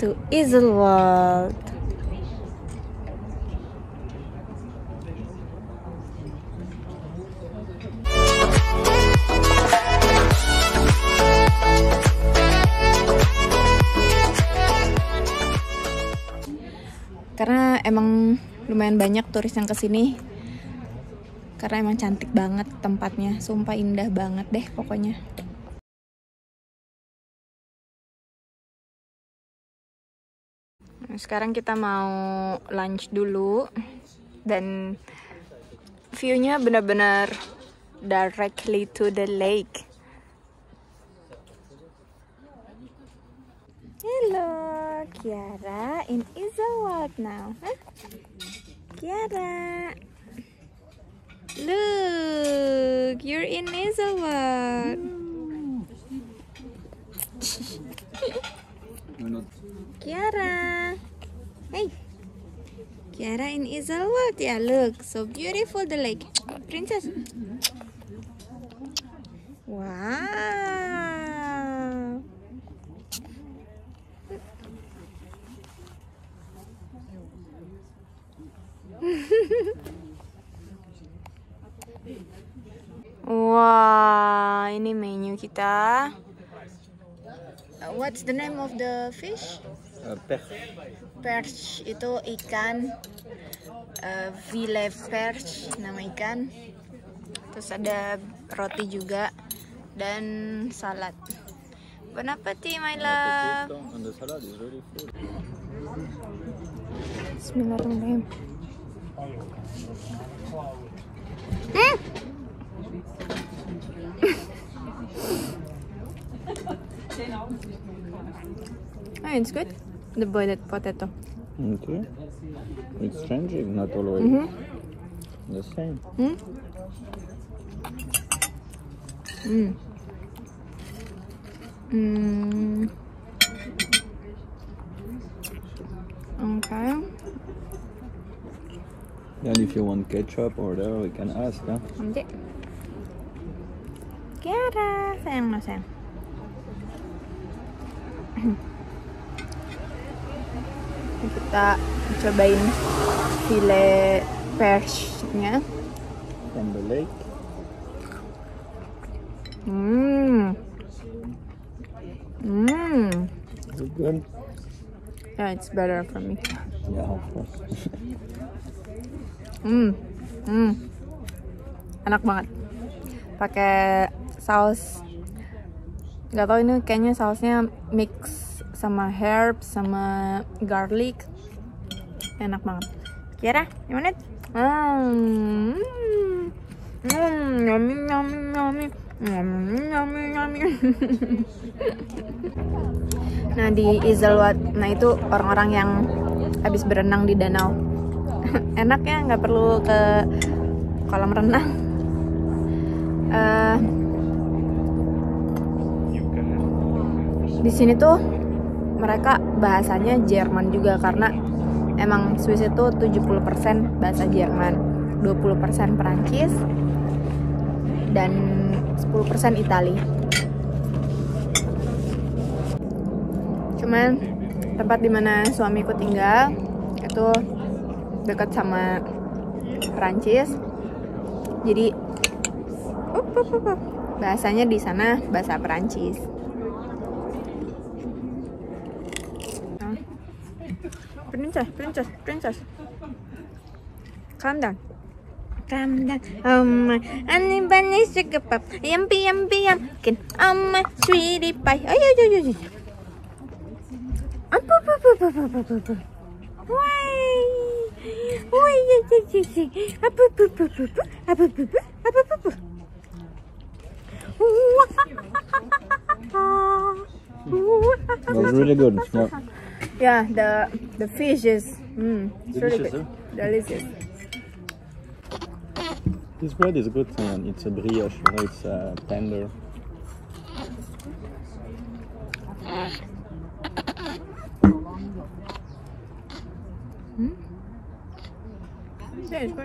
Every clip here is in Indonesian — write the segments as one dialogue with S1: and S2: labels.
S1: to Iselwold. Karena emang lumayan banyak turis yang kesini. Karena emang cantik banget tempatnya, sumpah indah banget deh pokoknya. Nah, sekarang kita mau lunch dulu dan view-nya benar-benar directly to the lake. Hello, Kiara in Iselwold now. Huh? Kiara, look, you're in Iselwold. Kiara, hey, Kiara in Iselwold. Yeah, look, so beautiful the lake. Princess. Wow. Wah, ini menu kita. What's the name of the fish?
S2: Perche.
S1: Perch itu ikan. Filet perche nama ikan. Terus ada roti juga dan salad. Bon appétit, my love.
S2: And the salad is really full.
S1: Bismillahirrahmanirrahim. Oh, it's good. The boiled potato.
S2: Okay. It's changing, not always the same. Okay. And if you want ketchup or whatever, we can ask, huh?
S1: Nanti. Kiara, sayang mas sayang. Kita cobain filet perche-nya.
S2: From the lake. Is it good?
S1: Yeah, it's better for me.
S2: Yeah, of course.
S1: Enak banget. Pakai saus. Gak tau ini kayaknya sausnya mix sama herbs sama garlic. Enak banget. Kiara, gimana? Yummy, yummy, yummy. Yummy, yummy. Nah di Iselwold, nah itu orang-orang yang habis berenang di danau. Enak ya, nggak perlu ke kolam renang. Di sini tuh mereka bahasanya Jerman juga karena emang Swiss itu 70% bahasa Jerman, 20% Perancis, dan 10% Itali. Cuman tempat dimana suamiku tinggal itu dekat sama Perancis, jadi bahasanya di sana bahasa Perancis. Princess, calm down. Ani bani segepap, yampi, kin, sweetie pie. Ayo. Apa.
S2: It was really good.
S1: Yeah, the fish is it's really good. Delicious.
S2: This bread is good, and it's a brioche. You know, it's tender.
S1: Yeah, it's good.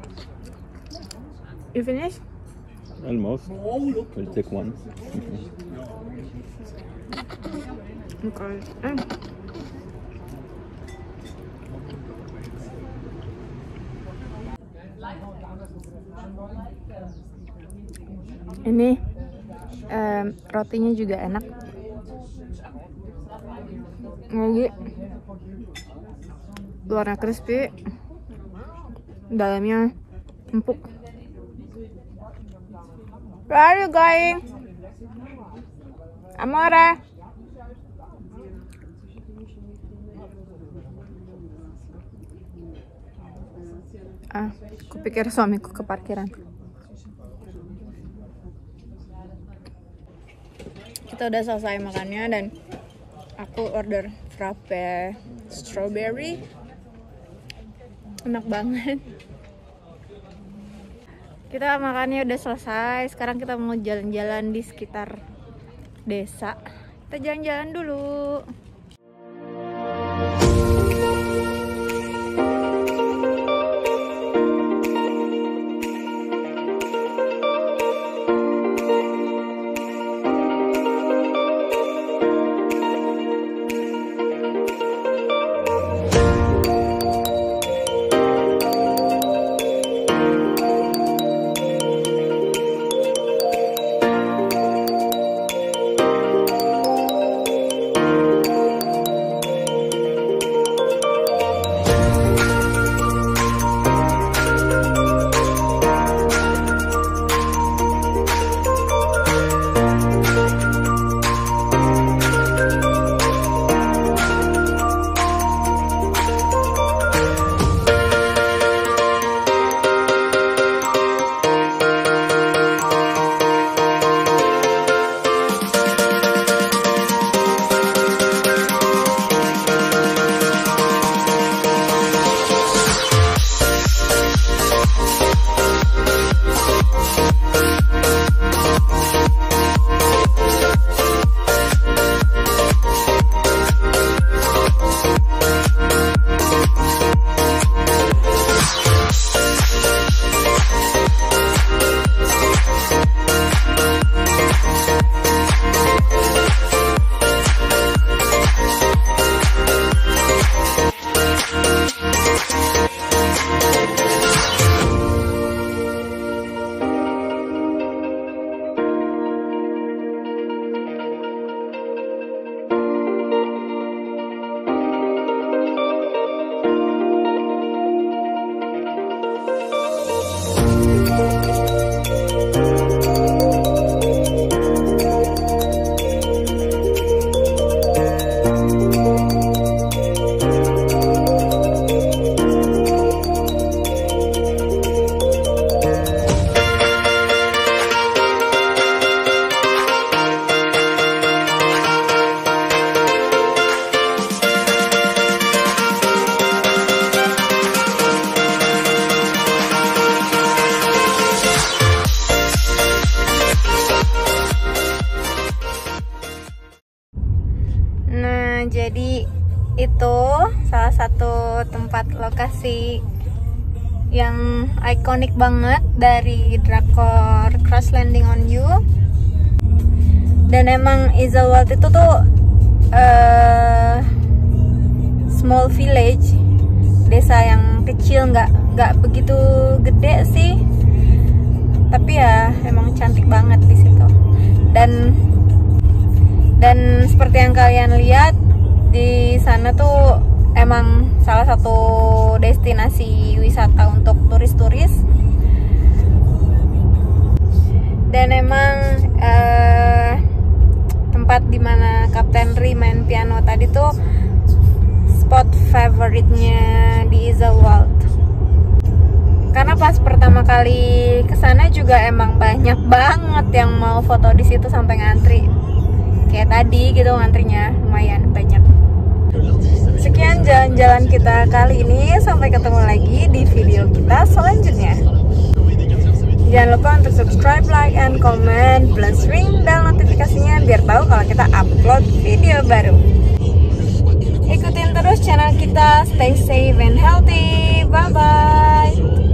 S1: You finished?
S2: Almost. We'll take one.
S1: Okay. Ini rotinya juga enak. Lagi luarnya crispy, dalamnya empuk. Where are you going? Amore. Kupikir suamiku ke parkiran. Kita udah selesai makannya dan aku order frappe strawberry. Enak banget. Kita makannya udah selesai. Sekarang kita mau jalan-jalan di sekitar desa. Kita jalan-jalan dulu. Jadi itu salah satu tempat lokasi yang ikonik banget dari drakor Crash Landing on You. Dan emang Iselwald itu tuh small village, desa yang kecil, nggak begitu gede sih, tapi ya emang cantik banget di situ. Dan seperti yang kalian lihat, di sana tuh emang salah satu destinasi wisata untuk turis-turis. Dan emang tempat dimana Kapten Ri main piano tadi tuh spot favoritnya di Iselwald. Karena pas pertama kali kesana juga emang banyak banget yang mau foto di situ sampai ngantri. Kayak tadi gitu, ngantrinya lumayan banyak. Sekian jalan-jalan kita kali ini, sampai ketemu lagi di video kita selanjutnya. Jangan lupa untuk subscribe, like, and comment, plus ring bell notifikasinya biar tahu kalau kita upload video baru. Ikutin terus channel kita, stay safe and healthy, bye bye.